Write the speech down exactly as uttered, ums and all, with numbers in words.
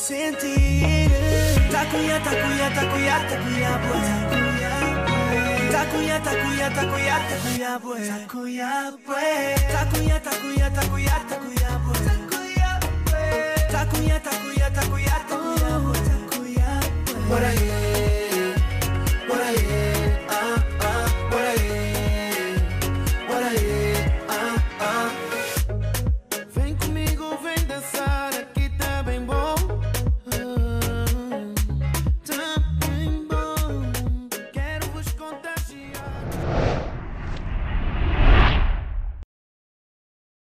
sentir. Takuya, takuya, takuya, takuya, boy. Takuya, takuya, takuya, takuya, boy. Takuya, boy. Takuya, takuya, takuya, takuya, boy. Takuya, boy. Takuya, takuya, takuya, takuya, boy. Takuya, boy. What I